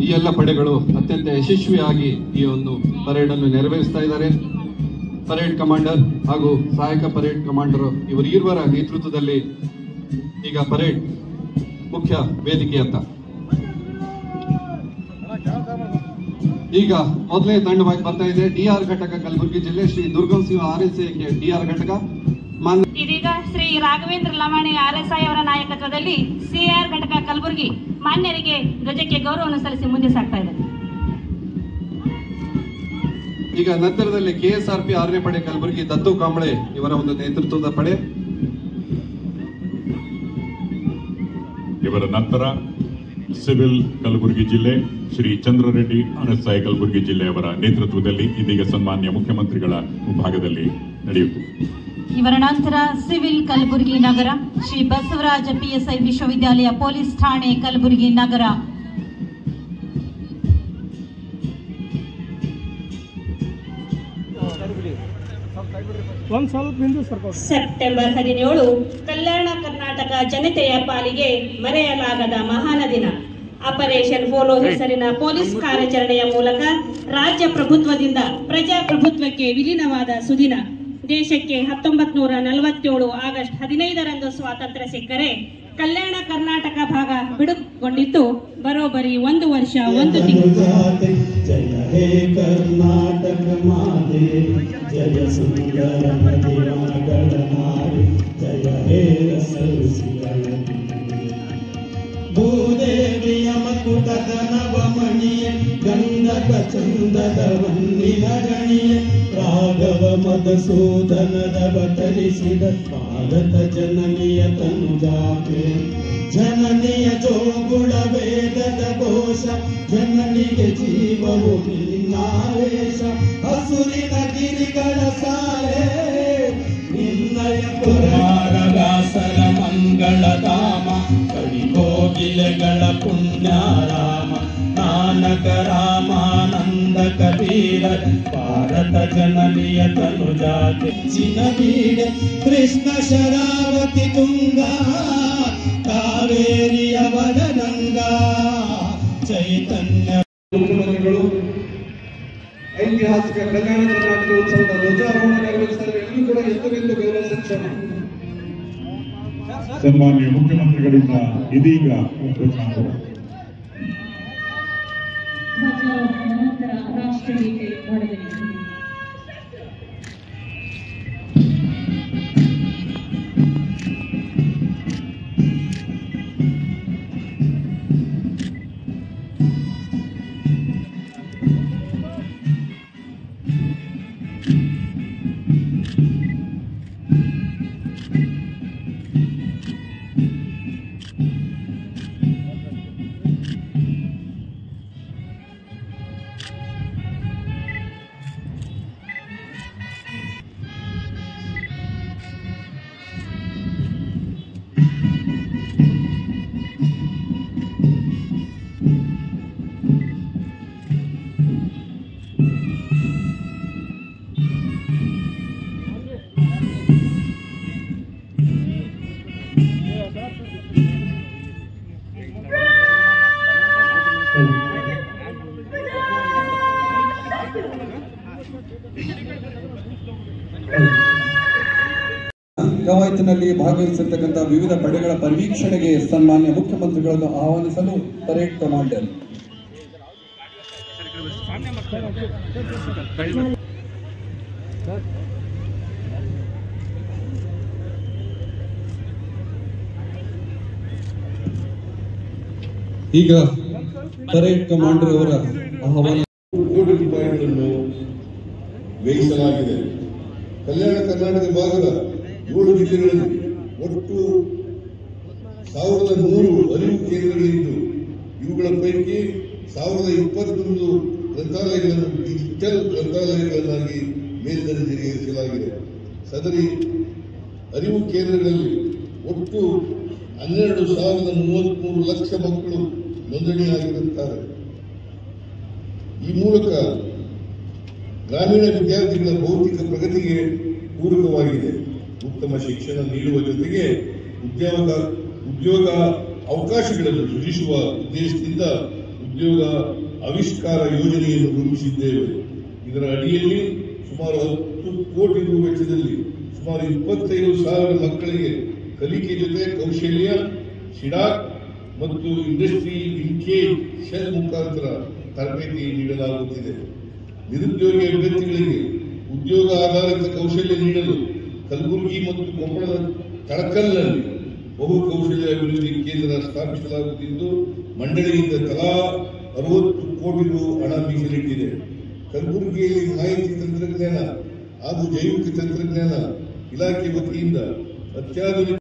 ಈ ಎಲ್ಲ ಪಡೆಗಳು ಅತ್ಯಂತ ಯಶಸ್ವಿಯಾಗಿ ಈ ಒಂದು ಪರೇಡ್ ಅನ್ನು ನೆರವೇರಿಸ್ತಾ ಇದ್ದಾರೆ. ಪರೇಡ್ ಕಮಾಂಡರ್ ಹಾಗೂ ಸಹಾಯಕ ಪರೇಡ್ ಕಮಾಂಡರ್ ಇವರಿಬ್ಬರ ನೇತೃತ್ವದಲ್ಲಿ ಈಗ ಪರೇಡ್ ಮುಖ್ಯ ವೇದಿಕೆ ಅಂತ. ಈಗ ಮೊದಲನೇ ತಂಡವಾಗಿ ಬರ್ತಾ ಇದೆ ಡಿಆರ್ ಘಟಕ ಕಲಬುರಗಿ ಜಿಲ್ಲೆ ಶ್ರೀ ದುರ್ಗಂ ಸಿಂಹ RSI ಡಿಆರ್ ಘಟಕ. ಇದೀಗ ಶ್ರೀ ರಾಘವೇಂದ್ರ ಲಮಾಣಿ RSI ಅವರ ನಾಯಕತ್ವದಲ್ಲಿ CR ಘಟಕ ಕಲಬುರಗಿ ಮಾನ್ಯರಿಗೆ ಧ್ವಜಕ್ಕೆ ಗೌರವವನ್ನು ಸಲ್ಲಿಸಿ ಮುಂದೆ ಸಾಗ್ತಾ ಇದೆ. ಈಗ ನಂತರದಲ್ಲಿ KSRP 6ನೇ ಪಡೆ ಕಲಬುರಗಿ ದತ್ತು ಕಾಂಬಳೆ ಇವರ ಒಂದು ನೇತೃತ್ವದ ಪಡೆ. ಇವರ ನಂತರ ಸಿವಿಲ್ ಕಲಬುರಗಿ ಜಿಲ್ಲೆ ಶ್ರೀ ಚಂದ್ರರೆಡ್ಡಿ RSI ಕಲಬುರಗಿ ಜಿಲ್ಲೆಯವರ ನೇತೃತ್ವದಲ್ಲಿ ಇದೀಗ ಸನ್ಮಾನ್ಯ ಮುಖ್ಯಮಂತ್ರಿಗಳ ವಿಭಾಗದಲ್ಲಿ ನಡೆಯುತ್ತಿದೆ. ಇವರ ನಂತರ ಸಿವಿಲ್ ಕಲಬುರಗಿ ನಗರ ಶ್ರೀ ಬಸವರಾಜ PSI ವಿಶ್ವವಿದ್ಯಾಲಯ ಪೊಲೀಸ್ ಠಾಣೆ ಕಲಬುರಗಿ ನಗರ. ಸೆಪ್ಟೆಂಬರ್ 17 ಕಲ್ಯಾಣ ಕರ್ನಾಟಕ ಜನತೆಯ ಪಾಲಿಗೆ ಮರೆಯಲಾಗದ ಮಹಾನ ದಿನ. ಆಪರೇಷನ್ ಪೋಲೋ ಹೆಸರಿನ ಪೊಲೀಸ್ ಕಾರ್ಯಾಚರಣೆಯ ಮೂಲಕ ರಾಜ್ಯ ಪ್ರಭುತ್ವದಿಂದ ಪ್ರಜಾಪ್ರಭುತ್ವಕ್ಕೆ ವಿಲೀನವಾದ ಸುದಿನ. ದೇಶಕ್ಕೆ 1947 ಆಗಸ್ಟ್ 15ರಂದು ಸ್ವಾತಂತ್ರ್ಯ ಸಿಕ್ಕರೆ ಕಲ್ಯಾಣ ಕರ್ನಾಟಕ ಭಾಗ ಬಿಡುಗೊಂಡಿತ್ತು ಬರೋಬ್ಬರಿ 1 ವರ್ಷ 1 ತಿಂಗಳು. ಜಯ ಹೇ ಕರ್ನಾಟಕ ಮಾತೆ, ಜಯ ಸುಂದರ ನದಿಗಳ ನಾರಿ, ಜಯ ಹೇ ಭೂದೇವಿಯ ಮಕುಟದ ನವಮಣಿಯ, ಗಂಧಕ ಚಂದದ ವನ್ನಿನ ಗಣಿಯ, ರಾಘವ ಮಧುಸೂದನದ ಅವತರಿಸಿದ ಭಾರತ ಜನನಿಯ ತನುಜಾತೆ. ಜನನಿಯ ಜೋಗುಳ ವೇದದ ಘೋಷ, ಜನನಿಗೆ ಜೀವವು ನಿನ್ನಾವೇಶ. ಹಸುರಿನ ಗಿರಿಗಳ ಸಾಲೆ ನಿನ್ನಯ ಕುಮಾರವ್ಯಾಸರ ಮಂಗಳಧಾಮ, ಕಡಿಕೋಗಿಲೆಗಳ ಪುಣ್ಯಾರಾಮ. ನಾನಕ ರಾಮಾನಂದ ಕಬೀರ ಭಾರತ ಜನನಿಯ ತನುಜಾತೆ. ಚಿನಬೀಡೆ ಕೃಷ್ಣ ಶರಾವತಿ ತುಂಗಾ, ಕಾವೇರಿಯ ವದರಂಗಾ ಚೈತನ್ಯ. ಮುಖ್ಯಮಂತ್ರಿಗಳು ಐತಿಹಾಸಿಕ ಕಲ್ಯಾಣ ಕರ್ನಾಟಕ ಉತ್ಸವದ ಧ್ವಜಾರೋಹಣ ನೆರವೇರಿಸಿದರೆ ಎಲ್ಲರೂ ಕೂಡ ಎತ್ತರಿಂದ ಗೌರವ ಶಿಕ್ಷಣ. ಸನ್ಮಾನ್ಯ ಮುಖ್ಯಮಂತ್ರಿಗಳಿಂದ ಇದೀಗ ಧ್ವಜಾರೋಹಣ. ನಂತರ ರಾಷ್ಟ್ರಗೀತೆ ಹಾಡಬೇಕು. ಕವಾಯತಿನಲ್ಲಿ ಭಾಗವಹಿಸಿರ್ತಕ್ಕಂಥ ವಿವಿಧ ಪಡೆಗಳ ಪರಿವೀಕ್ಷಣೆಗೆ ಸನ್ಮಾನ್ಯ ಮುಖ್ಯಮಂತ್ರಿಗಳನ್ನು ಆಹ್ವಾನಿಸಲು ಪರೇಡ್ ಕಮಾಂಡರ್. ಈಗ ಪರೇಡ್ ಕಮಾಂಡರ್ ಅವರ ಆಹ್ವಾನ. ಕೋಟಿ ರೂಪಾಯಿಗಳನ್ನು ವ್ಯಯಿಸಲಾಗಿದೆ. ಕಲ್ಯಾಣ ಕರ್ನಾಟಕ ಭಾಗದ 7 ಜಿಲ್ಲೆಗಳಲ್ಲಿ ಒಟ್ಟು 1100 ಅರಿವು ಕೇಂದ್ರಗಳಿದ್ದು, ಇವುಗಳ ಪೈಕಿ 1021 ಗ್ರಂಥಾಲಯಗಳನ್ನು ಡಿಜಿಟಲ್ ಗ್ರಂಥಾಲಯಗಳನ್ನಾಗಿ ಮೇಲ್ದರ್ಜೆಗೇರಿಸಲಾಗಿದೆ. ಸದರಿ ಅರಿವು ಕೇಂದ್ರಗಳಲ್ಲಿ ಒಟ್ಟು 12,033 ಲಕ್ಷ ಮಕ್ಕಳು ನೋಂದಣಿಯಾಗಿರುತ್ತಾರೆ. ಈ ಮೂಲಕ ಗ್ರಾಮೀಣ ವಿದ್ಯಾರ್ಥಿಗಳ ಭೌತಿಕ ಪ್ರಗತಿಗೆ ಪೂರಕವಾಗಿದೆ. ಉತ್ತಮ ಶಿಕ್ಷಣ ನೀಡುವ ಜೊತೆಗೆ ಉದ್ಯೋಗ ಅವಕಾಶಗಳನ್ನು ಸೃಜಿಸುವ ಉದ್ದೇಶದಿಂದ ಉದ್ಯೋಗ ಆವಿಷ್ಕಾರ ಯೋಜನೆಯನ್ನು ರೂಪಿಸಿದ್ದೇವೆ. ಇದರ ಅಡಿಯಲ್ಲಿ ಸುಮಾರು 10 ಕೋಟಿ ರು ವೆಚ್ಚದಲ್ಲಿ ಸುಮಾರು 25,000 ಮಕ್ಕಳಿಗೆ ಕಲಿಕೆ ಜೊತೆ ಕೌಶಲ್ಯ, ಶಿಡಾಕ್ ಮತ್ತು ಇಂಡಸ್ಟ್ರಿ ಲಿಂಕೇಜ್ ಶೆಲ್ ಮುಖಾಂತರ ತರಬೇತಿ ನೀಡಲಾಗುತ್ತಿದೆ. ನಿರುದ್ಯೋಗಿ ಅಭ್ಯರ್ಥಿಗಳಿಗೆ ಉದ್ಯೋಗ ಆಧಾರಿತ ಕೌಶಲ್ಯ ನೀಡಲು ಕಲಬುರಗಿ ಮತ್ತು ಕೊಪ್ಪಳದ ತಳಕಲ್ನಲ್ಲಿ ಬಹು ಕೌಶಲ್ಯ ಅಭಿವೃದ್ಧಿ ಕೇಂದ್ರ ಸ್ಥಾಪಿಸಲಾಗುತ್ತಿದ್ದು, ಮಂಡಳಿಯಿಂದ ತಲಾ 60 ಕೋಟಿ ರು ಹಣ ಮೀಸಲಿಟ್ಟಿದೆ. ಕಲಬುರಗಿಯಲ್ಲಿ ಮಾಹಿತಿ ತಂತ್ರಜ್ಞಾನ ಹಾಗೂ ಜೈವಿಕ ತಂತ್ರಜ್ಞಾನ ಇಲಾಖೆ ವತಿಯಿಂದ ಅತ್ಯಾಧುನಿಕ